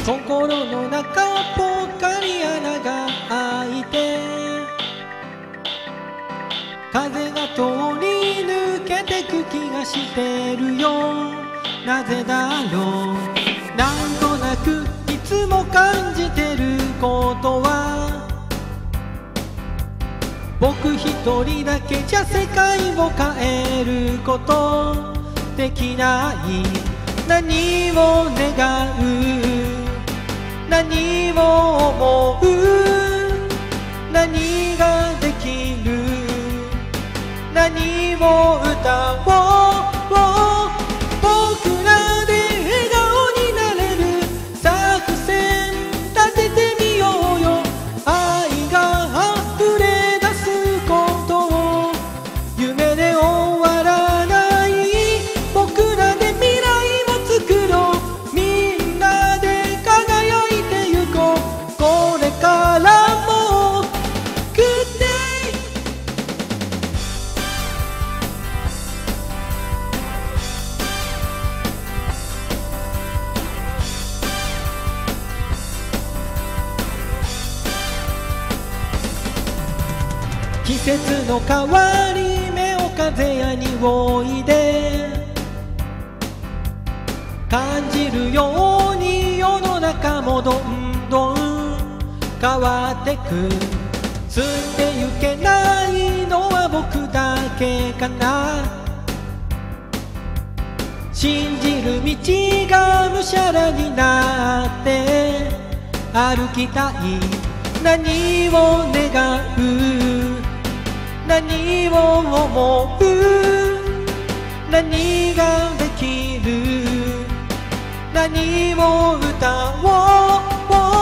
心の中ぽっかり穴が開いて風が通り抜けてく気がしてるよ。なぜだろう。なんとなくいつも感じてることは僕一人だけじゃ世界を変えることできない。何を願う、何を思う、何ができる、何を歌おう。僕らで笑顔になれる作戦立ててみようよ。愛が溢れ出すことを夢で終わらない僕らで未来を作ろう。みんなで輝いてゆこう。これからもグッデイ。季節の変わり目を風や匂いで感じるように世の中もどんどん変わってく。ついてゆけないのは僕だけかな。信じる道がむしゃらになって歩きたい。何を願う、何を思う、何ができる、何を歌おう。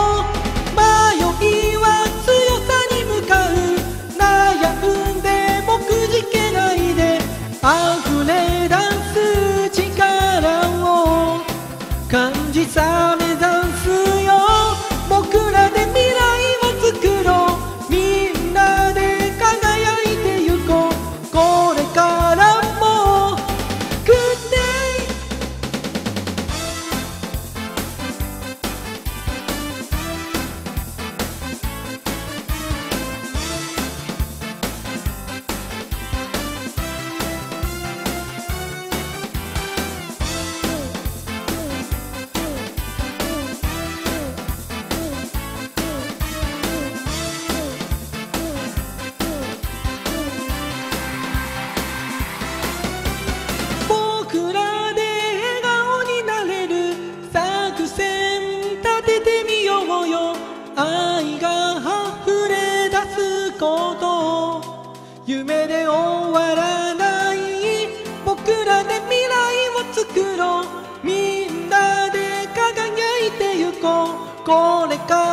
迷いは強さに向かう。悩んでもくじけないで溢れ出す力を感じさ目指すよ。僕らで未来を作ろう。みんなで輝いてゆこう。これからもグッデイ。僕らで笑顔になれる作戦立ててみようよ。愛が溢れ出すことを夢で終わらない僕らで未来を作ろう。みんなで輝いてゆこう。これから